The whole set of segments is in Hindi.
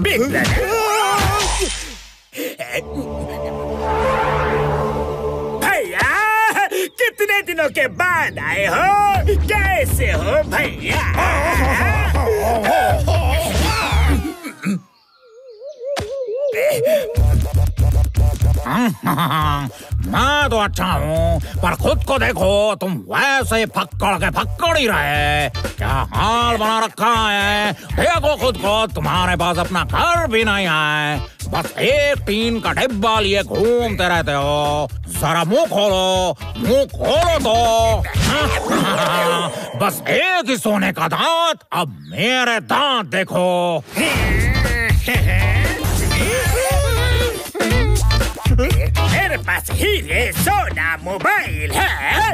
Big brother. भैया कितने दिनों के बाद आए हो, कैसे हो भैया? मैं तो अच्छा हूँ, पर खुद को देखो, तुम वैसे फक्कड़ ही रहे। क्या हाल बना रखा है, देखो खुद को, तुम्हारे पास अपना घर भी नहीं है, बस एक टीन का डिब्बा लिए घूमते रहते हो। जरा मुंह खोलो तो। बस एक ही सोने का दांत, अब मेरे दांत देखो। मेरे पास हीरे सोना मोबाइल है।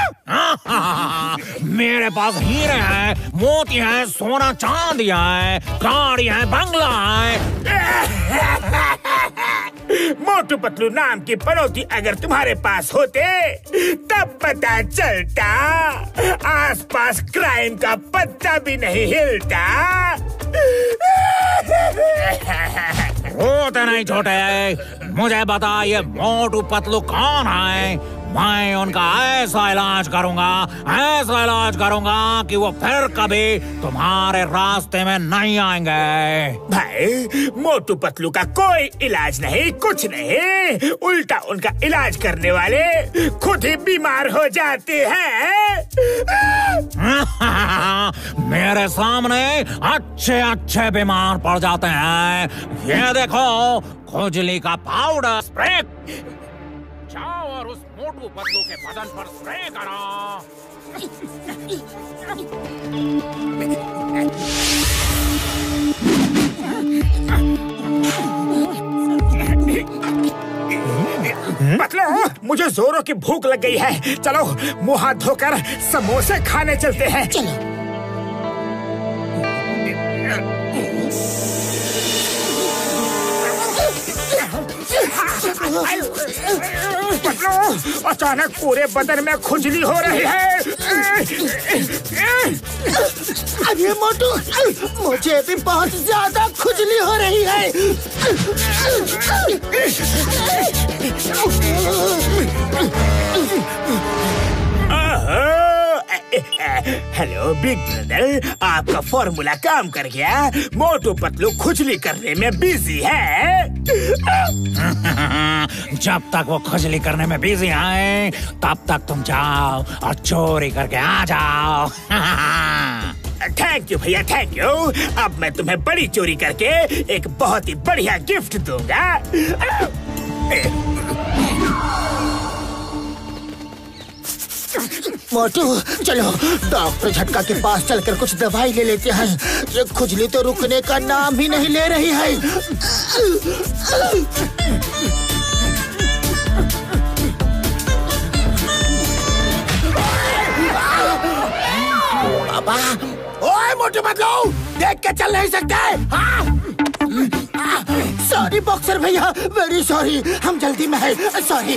मेरे पास हीरे हैं, मोती हैं, सोना चांदी है, गाड़ी है, बंगला है। मोटू पतलू नाम की पनौती अगर तुम्हारे पास होते तब पता चलता, आसपास क्राइम का पत्ता भी नहीं हिलता। रोते नहीं छोटे, मुझे बता ये मोटू पतलू कौन है? मैं उनका ऐसा इलाज करूंगा कि वो फिर कभी तुम्हारे रास्ते में नहीं आएंगे। भाई मोटू पतलू का कोई इलाज नहीं, कुछ नहीं, उल्टा उनका इलाज करने वाले खुद ही बीमार हो जाते हैं। मेरे सामने अच्छे बीमार पड़ जाते हैं। ये देखो, खुजली का पाउडर स्प्रे, जाओ और उस मोटू पतलू के बदन पर स्प्रे करो। पतलू, मुझे जोरों की भूख लग गई है, चलो मुंह हाथ धोकर समोसे खाने चलते हैं। चलो। पतलू, अचानक पूरे बदन में खुजली हो रही है। अरे मोटू, मुझे भी बहुत ज्यादा खुजली हो रही है। हेलो बिग ब्रदर, आपका फॉर्मूला काम कर गया। मोटू पतलू खुजली करने में बिजी है। जब तक वो खुजली करने में बिजी हैं, तब तक तुम जाओ और चोरी करके आ जाओ। थैंक यू भैया, थैंक यू। अब मैं तुम्हें बड़ी चोरी करके एक बहुत ही बढ़िया गिफ्ट दूंगा। मोटू, चलो डॉक्टर झटका के पास चलकर कुछ दवाई ले लेते हैं। ये खुजली तो रुकने का नाम ही नहीं ले रही है। पापा, ओए मोटू पतलू, देख के चल नहीं सकते? सॉरी बॉक्सर भैया, वेरी सॉरी, हम जल्दी में हैं। सॉरी।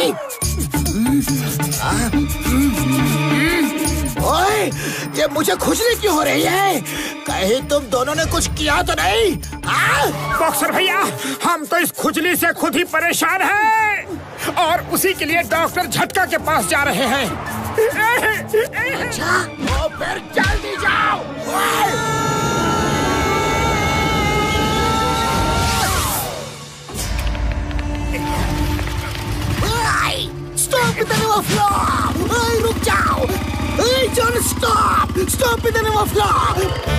ओए, ये मुझे खुजली क्यों हो रही है? कहीं तुम दोनों ने कुछ किया तो नहीं? बॉक्सर भैया, हम तो इस खुजली से खुद ही परेशान हैं और उसी के लिए डॉक्टर झटका के पास जा रहे हैं। अच्छा, तो फिर जल्दी जाओ। Stop with the name of law! रुक जाओ! John, stop! Stop with the name of law!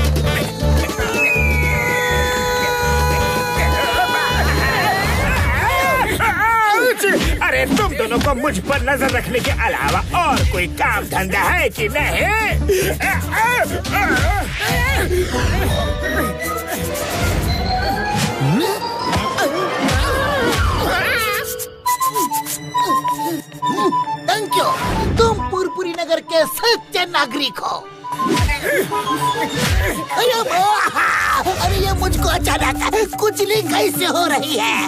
अरे तुम दोनों को मुझ पर नजर रखने के अलावा और कोई काम धंधा है कि नहीं? थैंक यू, तुम पुरपुरी नगर के सच्चे नागरिक हो। अरे ये मुझको अचानक खुजली कैसे हो रही है?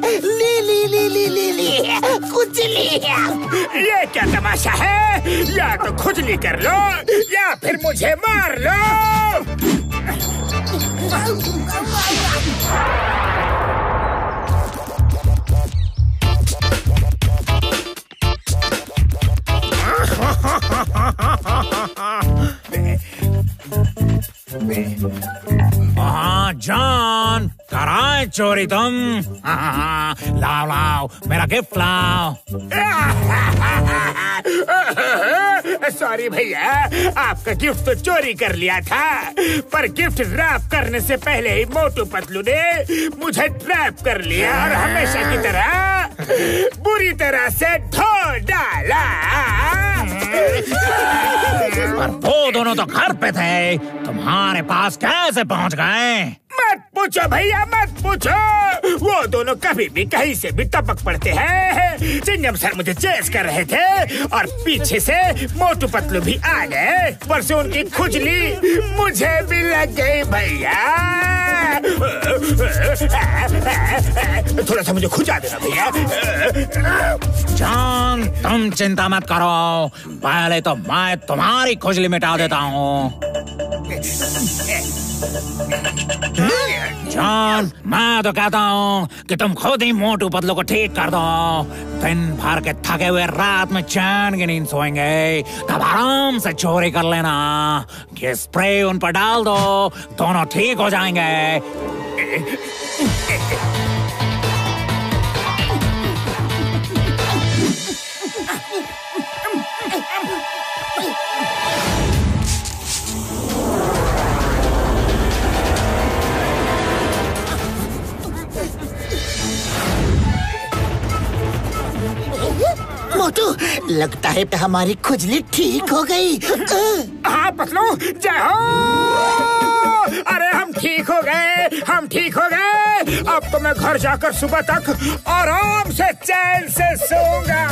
ली खुजली। ये क्या तमाशा है? या तो खुजली कर लो या फिर मुझे मार लो। जॉन, कराए चोरी तुम? लाओ लाओ, मेरा गिफ्ट लाओ। सॉरी भैया, आपका गिफ्ट तो चोरी कर लिया था, पर गिफ्ट रैप करने से पहले ही मोटू पतलू ने मुझे ट्रैप कर लिया और हमेशा की तरह बुरी तरह से धो डाला। पर वो दोनों तो घर पे थे, तुम्हारे पास कैसे पहुंच गए? मत पूछो भैया, मत पूछो। वो दोनों कभी भी कहीं से भी टपक पड़ते हैं। चिंगम सर मुझे चेस कर रहे थे और पीछे से मोटू पतलू भी आ गए। पर से उनकी खुजली मुझे भी लग गई भैया। थोड़ा सा मुझे खुजा देना भैया। जॉन, तुम चिंता मत करो, पहले तो मैं तुम्हारी खुजली मिटा देता हूँ। जॉन, मैं तो कहता हूँ कि तुम खुद ही मोटू पतलू को ठीक कर दो। दिन भर के थके हुए रात में चैन की नींद सोएंगे, तब आराम से चोरी कर लेना। ये स्प्रे उन पर डाल दो, दोनों ठीक हो जाएंगे। मोटू, लगता है हमारी खुजली ठीक हो गई। हाँ पतलू, जय हो। अरे हम ठीक हो गए, हम ठीक हो गए। अब तो मैं घर जाकर सुबह तक आराम से चैन से सोऊंगा।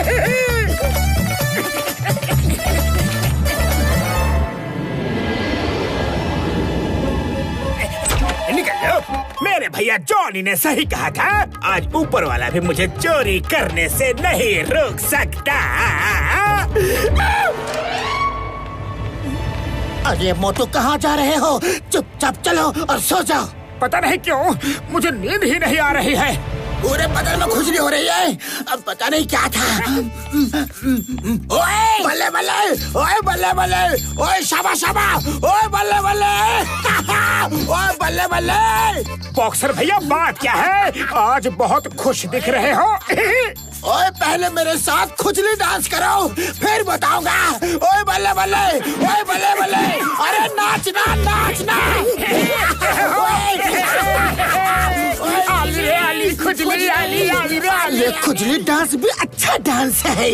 निकल लो। मेरे भैया जॉनी ने सही कहा था, आज ऊपर वाला भी मुझे चोरी करने से नहीं रोक सकता। अरे मोटू, कहाँ जा रहे हो? चुपचाप चलो और सो जाओ। पता नहीं क्यों मुझे नींद ही नहीं आ रही है। पूरे बदन में खुजली हो रही है। अब पता नहीं क्या था। ओए बल्ले बल्ले, ओए बल्ले बल्ले, ओए शाबा शाबा, ओए बल्ले बल्ले, ओए बल्ले बल्ले। बॉक्सर भैया, बात क्या है? आज बहुत खुश दिख रहे हो। ओए पहले मेरे साथ खुजली डांस करो, फिर बताऊंगा। ओए बल्ले बल्ले, ओए बल्ले बल्ले, अरे नाचना नाचना। आली आली खुजली, आली आली आली। ये खुजली डांस भी अच्छा डांस है।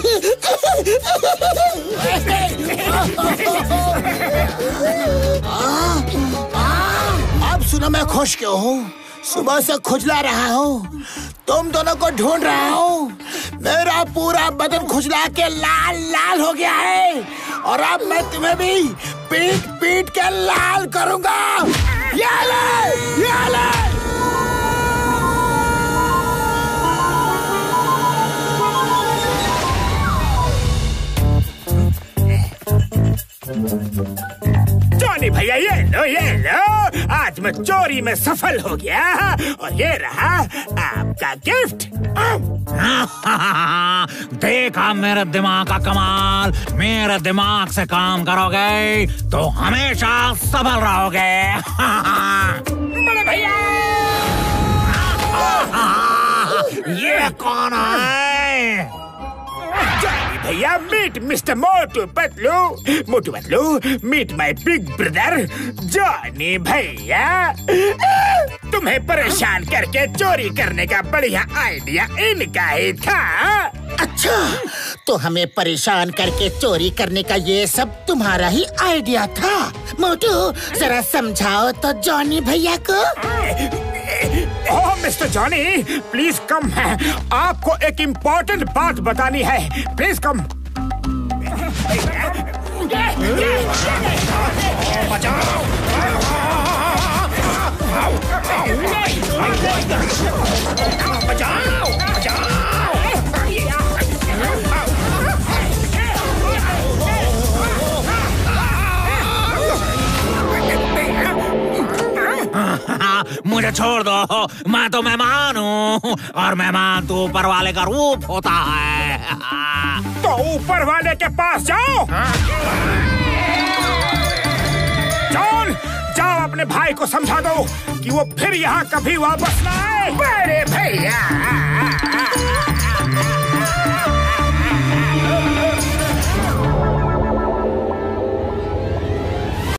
अब सुनो, मैं खुश क्यों हूँ? सुबह से खुजला रहा हूँ, तुम दोनों को ढूंढ रहा हूँ। मेरा पूरा बदन खुजला के लाल लाल हो गया है और अब मैं तुम्हें भी पीट पीट के लाल करूँगा। ये ले, ये ले। जॉनी भैया, ये लो ये लो। आज मैं चोरी में सफल हो गया और ये रहा आपका गिफ्ट। देखा मेरे दिमाग का कमाल। मेरे दिमाग से काम करोगे तो हमेशा सफल रहोगे। बड़े भैया, ये कौन है? जॉनी भैया, meet mister Motu Patlu. Motu Patlu, meet my big brother Johnny भैया। तुम्हें परेशान करके चोरी करने का बढ़िया आइडिया इनका ही था। अच्छा, तो हमें परेशान करके चोरी करने का ये सब तुम्हारा ही आइडिया था? मोटू, जरा समझाओ तो जॉनी भैया को। Oh mister Johnny, please come है, आपको एक इम्पोर्टेंट बात बतानी है। Please come. मुझे छोड़ दो, मैं तो मेहमान हूँ और मेहमान तो ऊपर वाले का रूप होता है। तो ऊपर वाले के पास जाओ। जॉन, जाओ अपने भाई को समझा दो कि वो फिर यहाँ कभी वापस ना आए। बड़े भैया